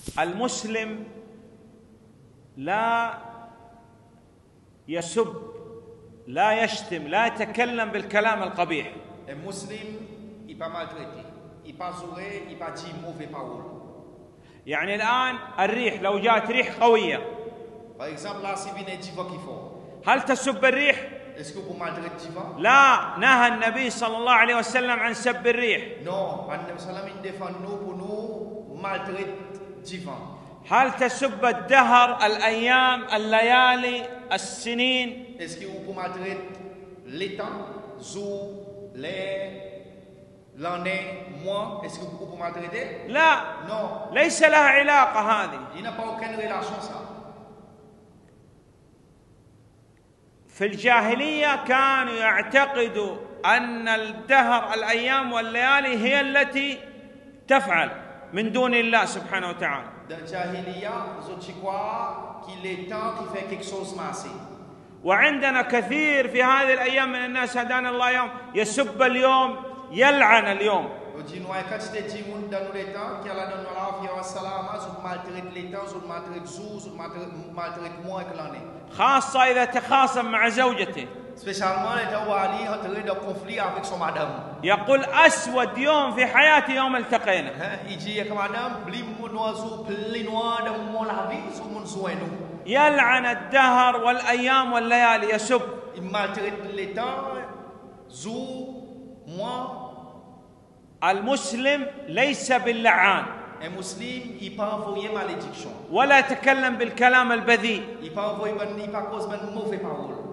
المسلم لا يسب، لا يشتم، لا يتكلم بالكلام القبيح. المسلم يبقى maltraité، يبقى زورé، يبقى dit mauvais parole. يعني الآن الريح لو جاءت ريح قوية، Par exemple, là, si vient un divan qui fort, هل تسب الريح؟ est-ce que vous maltraitez divan? لا، نهى النبي صلى الله عليه وسلم عن سب الريح. Non, Nabi Sallam il défend nous pour nous maltraiter divan. هل تسب الدهر، الأيام، الليالي، السنين؟ Est-ce que vous maltraitez les temps, jour, l'année, mois? Est-ce que vous maltraitez? لا، Non. ليس لها علاقة هذه. Il n'a pas aucune relation ça. في الجاهلية كانوا يعتقدوا أن الدهر، الأيام والليالي هي التي تفعل من دون الله سبحانه وتعالى. Dans la Jahiliya, je crois qu'il est temps qu'il fait quelque chose massé. وعندنا كثير في هذه الأيام من الناس هدانا الله يوم يسب اليوم، يلعن اليوم. Aujourd'hui, nous avons quantité de gens dans les temps qui a la donne la vie au salam, ils maltraitent les temps, ils maltraitent jour, ils maltraitent mois et l'année. خاصة إذا تخاصم مع زوجته. Spécialement les gens où Ali a entré dans conflit avec son madame. يقول أسود يوم في حياتي يوم التقينا. Il dit que madame, blim mon oiseau, plein noir dans mon la vie, sur mon soin nous. يلعن الدهر والأيام والليالي، يسب. Il maltraite les temps, jour, mois. المسلم ليس باللعان. Un musulman, il peut envoyer malédiction. ولا يتكلم بالكلام البذيء. Il peut envoyer, il peut causer une mauvaise parole.